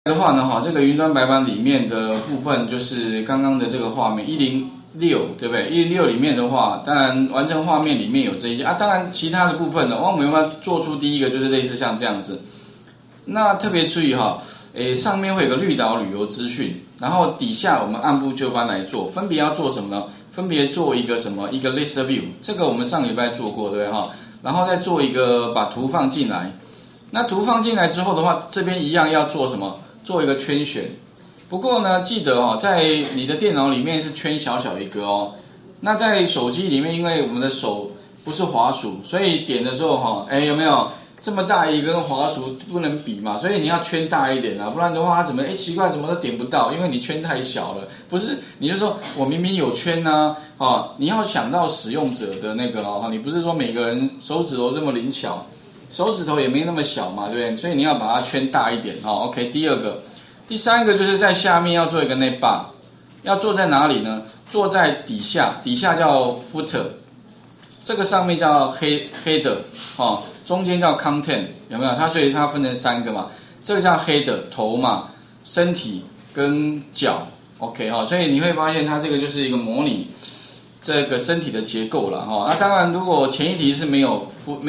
的话呢，这个云端白板里面的部分就是刚刚的这个画面106，对不对？106里面的话，当然完成画面里面有这一些啊，当然其他的部分呢，我们要做出第一个就是类似像这样子。那特别注意上面会有个绿岛旅游资讯，然后底下我们按部就班来做，分别要做什么呢？分别做一个什么？一个 list view， 这个我们上礼拜做过，对不对然后再做一个把图放进来。那图放进来之后的话，这边一样要做什么？做一个圈选。不过呢，记得在你的电脑里面是圈小小一个哦。那在手机里面，因为我们的手不是滑鼠，所以点的时候有没有这么大一个跟滑鼠不能比嘛？所以你要圈大一点不然的话它怎么奇怪怎么都点不到，因为你圈太小了。不是，你就说我明明有圈你要想到使用者的那个你不是说每个人手指头这么灵巧。手指头也没那么小嘛，对不对？所以你要把它圈大一点OK， 第三个就是在下面要做一个 navbar， 要做在哪里呢？做在底下，底下叫 footer， 这个上面叫 header 中间叫 content， 有没有？所以它分成3个嘛，这个叫 header 头嘛，身体跟脚 OK 所以你会发现它这个就是一个模拟这个身体的结构了那当然，如果前一题是没有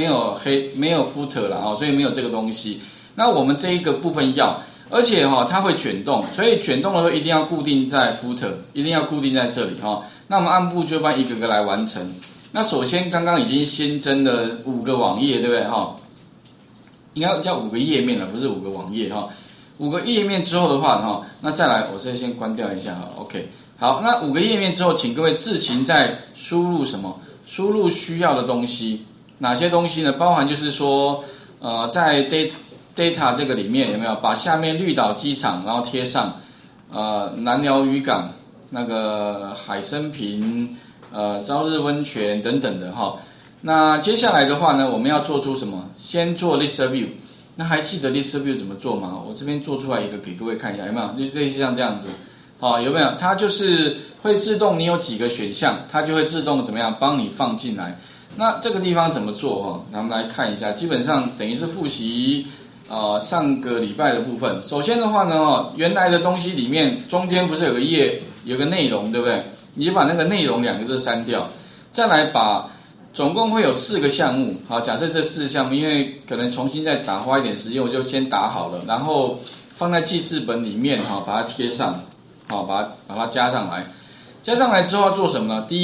footer 了所以没有这个东西。那我们这一个部分要，而且它会卷动，所以卷动的时候一定要固定在 footer， 一定要固定在这里那我们按部就班一个个来完成。那首先刚刚已经新增了5个网页，对不对应该叫5个页面了，不是5个网页5个页面之后的话那再来，我这先关掉一下OK。好，那5个页面之后，请各位自行再输入什么？输入需要的东西，哪些东西呢？包含就是说，在 data 这个里面有没有把下面绿岛机场，然后贴上，南寮渔港、那个海参坪、朝日温泉等等的那接下来的话呢，我们要做出什么？先做 list view。那还记得 list view 怎么做吗？我这边做出来一个给各位看一下，有没有？类似像这样子。有没有？它就是会自动，你有几个选项，它就会自动怎么样帮你放进来。那这个地方怎么做那我们来看一下，基本上等于是复习上个礼拜的部分。首先的话呢原来的东西里面中间不是有个页，有个内容，对不对？你就把那个内容2个字删掉，再来把总共会有4个项目。假设这4项目，因为可能重新再花一点时间，我就先打好了，然后放在记事本里面把它贴上。把它加上来，加上来之后要做什么呢？第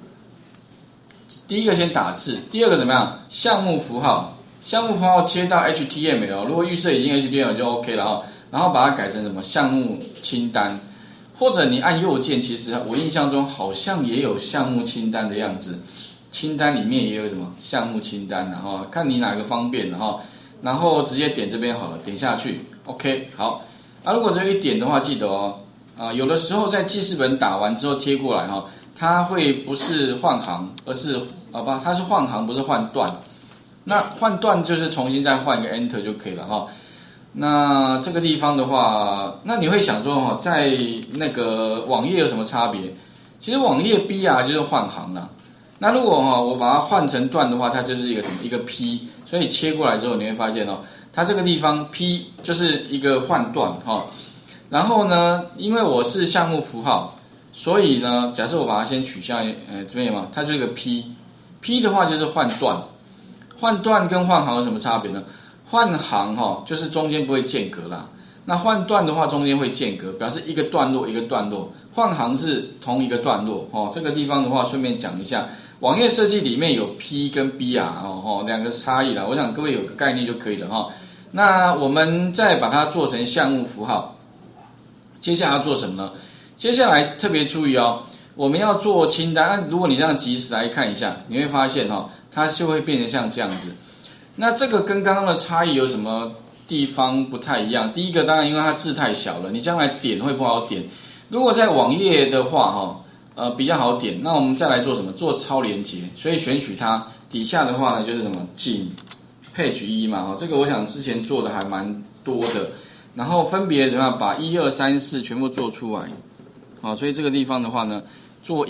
一个先打字，第二个怎么样？项目符号切到 HTML， 如果预设已经 HTML 就 OK 了然后把它改成什么？项目清单，或者你按右键，其实我印象中好像也有项目清单的样子，清单里面也有什么项目清单看你哪个方便然后直接点这边好了，点下去 OK 好如果只有一点的话，记得有的时候在记事本打完之后贴过来它会不是换行，而是它是换行，不是换段。那换段就是重新再换一个 Enter 就可以了那这个地方的话，那你会想说在那个网页有什么差别？其实网页 B 就是换行了。那如果我把它换成段的话，它就是一个什么？一个 P。所以切过来之后，你会发现它这个地方 P 就是一个换段然后呢，因为我是项目符号，所以呢，假设我把它先取下这边有没有？它就是一个 P 的话就是换段。换段跟换行有什么差别呢？换行就是中间不会间隔啦。那换段的话中间会间隔，表示一个段落一个段落。换行是同一个段落这个地方的话顺便讲一下，网页设计里面有 P 跟 B 2个差异啦，我想各位有个概念就可以了那我们再把它做成项目符号。接下来要做什么呢？接下来特别注意我们要做清单。如果你这样即时来看一下，你会发现它就会变成像这样子。那这个跟刚刚的差异有什么地方不太一样？第一个当然因为它字太小了，你将来点会不好点。如果在网页的话比较好点。那我们再来做什么？做超连结，所以选取它。底下的话呢就是什么？仅 page 1嘛这个我想之前做的还蛮多的。然后分别怎么样把1、2、3、4全部做出来所以这个地方的话呢，做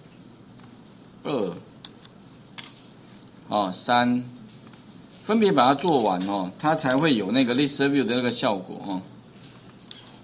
1、2、3，分别把它做完它才会有那个 list view 的那个效果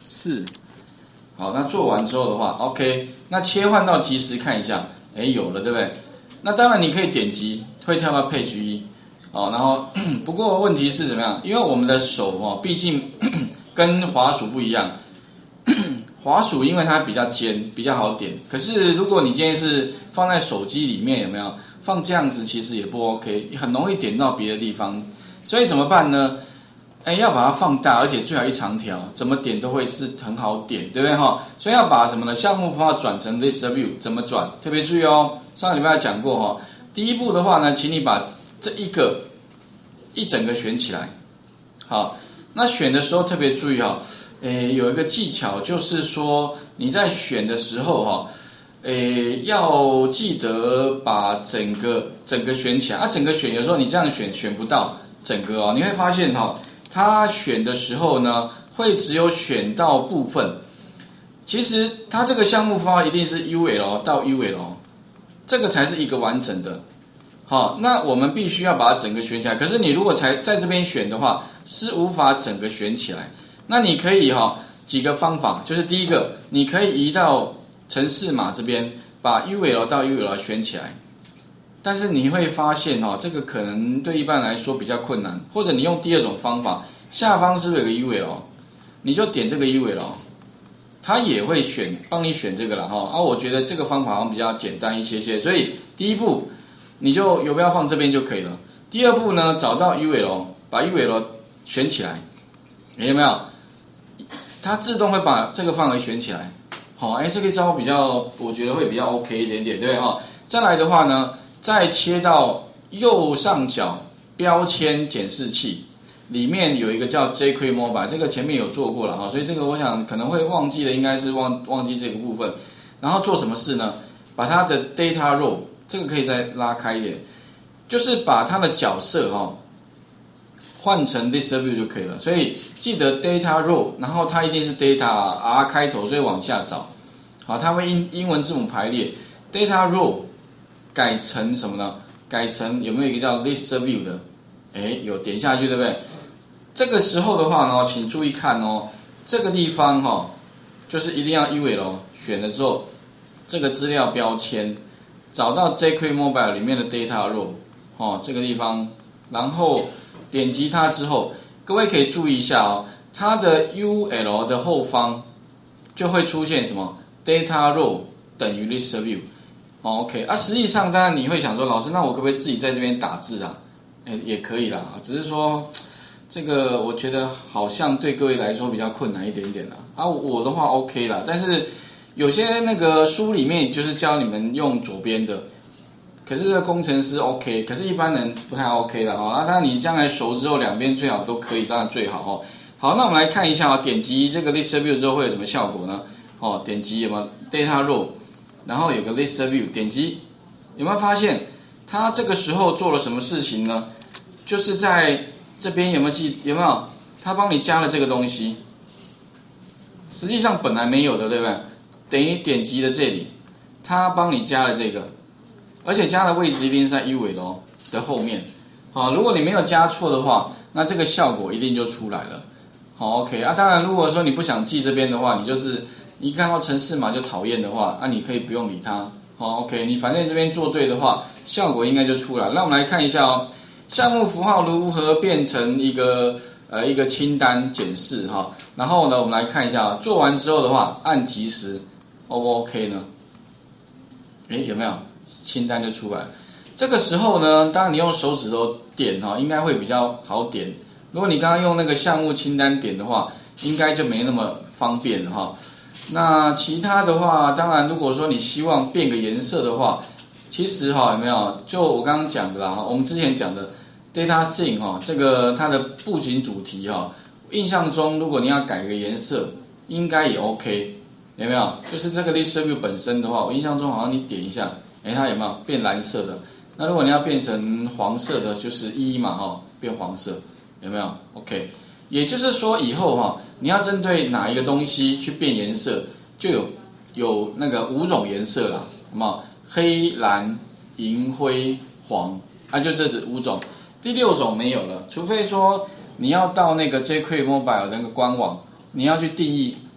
4。好，那做完之后的话 ，OK， 那切换到即时看一下，有了，对不对？那当然你可以点击，会跳到 Page 1，然后不过问题是怎么样？因为我们的手毕竟跟滑鼠不一样，滑鼠因为它比较尖，比较好点。可是如果你今天是放在手机里面，有没有放这样子，其实也不 OK， 很容易点到别的地方。所以怎么办呢？要把它放大，而且最好一长条，怎么点都会是很好点，对不对哈？所以要把什么呢？项目符号转成 List View， 怎么转？特别注意哦，上个礼拜讲过哈。第一步的话呢，请你把这一整个选起来。好，那选的时候特别注意哈，有一个技巧就是说你在选的时候哈，要记得把整个选起来啊，整个选有时候你这样选不到整个哦，你会发现哈。它选的时候呢，会只有选到部分。其实它这个项目符号一定是 UL 到 UL， 这个才是一个完整的。好，那我们必须要把它整个选起来。可是你如果在这边选的话，是无法整个选起来。那你可以几个方法，就是第一个，你可以移到程式码这边，把 UL 到 UL 选起来。但是你会发现这个可能对一般来说比较困难，或者你用第二种方法，下方是不是有个 UL， 你就点这个 UL， 它也会帮你选这个了我觉得这个方法好像比较简单一些，所以第一步你就游标放这边就可以了。第二步呢，找到 UL， 把 UL 选起来，有没有？它自动会把这个范围选起来。这个招我觉得会比较 OK 一点点，对不对再来的话呢，再切到右上角标签检视器，里面有一个叫 jQuery Mobile， 这个前面有做过了所以这个我想可能会忘记的，应该是忘记这个部分。然后做什么事呢？把它的 Data Row， 这个可以再拉开一点，就是把它的角色换成 List View 就可以了。所以记得 Data Row， 然后它一定是 Data R 开头，所以往下找。好，它会英文字母排列 Data Row。改成什么呢？改成有没有一个叫 List View 的？有，点下去对不对？这个时候的话呢，请注意看这个地方就是一定要 UL 选的时候，这个资料标签找到 jQuery Mobile 里面的 Data Row 这个地方，然后点击它之后，各位可以注意一下它的 UL 的后方就会出现什么 Data Row 等于 List View。OK 实际上当然你会想说，老师，那我可不可以自己在这边打字啊？也可以啦，只是说这个我觉得好像对各位来说比较困难一点点啦。我的话 OK 啦，但是有些那个书里面就是教你们用左边的，可是这个工程师 OK， 可是一般人不太 OK 啦当然你将来熟之后，两边最好都可以，当然最好好，那我们来看一下点击这个 List View 之后会有什么效果呢？点击有没有 Data Row？然后有个 List View， 点击，有没有发现它这个时候做了什么事情呢？就是在这边有没有？它帮你加了这个东西，实际上本来没有的，对不对？等于点击的这里，它帮你加了这个，而且加的位置一定是在 UL 的后面。如果你没有加错的话，那这个效果一定就出来了。OK 当然如果说你不想记这边的话，你就是你看到程式码就讨厌的话，你可以不用理它。OK， 你反正这边做对的话，效果应该就出来。那我们来看一下项目符号如何变成一个清单检视然后呢，我们来看一下做完之后的话，按即时 O 不 OK 呢？有没有清单就出来？这个时候呢，当然你用手指头点应该会比较好点。如果你刚刚用那个项目清单点的话，应该就没那么方便了那其他的话，当然如果说你希望变个颜色的话，其实有没有？就我刚刚讲的啦，我们之前讲的 Data Scene 这个它的布景主题印象中如果你要改个颜色，应该也 OK， 有没有？就是这个 List View 本身的话，我印象中好像你点一下，它有没有变蓝色的？那如果你要变成黄色的，就是1嘛变黄色，有没有 ？OK。也就是说，以后你要针对哪一个东西去变颜色，就有那个5种颜色啦，好不好？黑、蓝、银、灰、黄，就这5种。第6种没有了，除非说你要到那个 jQuery Mobile 的那个官网，你要去定义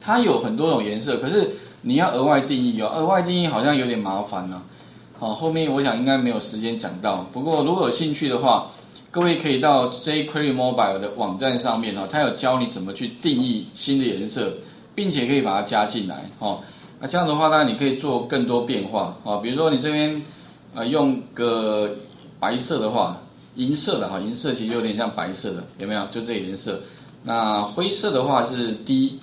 它有很多种颜色，可是你要额外定义哦，额外定义好像有点麻烦呢。好，后面我想应该没有时间讲到。不过如果有兴趣的话，各位可以到 jQuery Mobile 的网站上面它有教你怎么去定义新的颜色，并且可以把它加进来哦。那这样的话，当然你可以做更多变化哦。比如说你这边用个白色的话，银色的哈，银色其实有点像白色的，有没有？就这个颜色。那灰色的话是 D，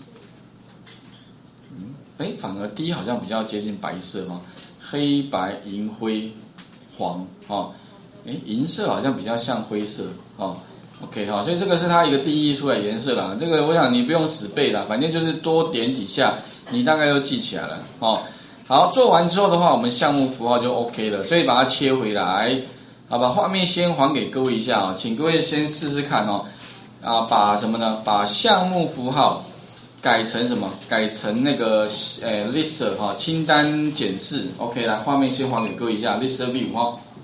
反而 D 好像比较接近白色哈，黑白银灰黄哦，银色好像比较像灰色哦。OK 好，所以这个是它一个定义出来颜色啦。这个我想你不用死背啦，反正就是多点几下，你大概就记起来了哦。好，做完之后的话，我们项目符号就 OK 了，所以把它切回来，好，把画面先还给各位一下啊，请各位先试试看哦。把什么呢？把项目符号改成什么？改成那个list 哈，清单检视。OK， 来，画面先还给各位一下 list view 哈。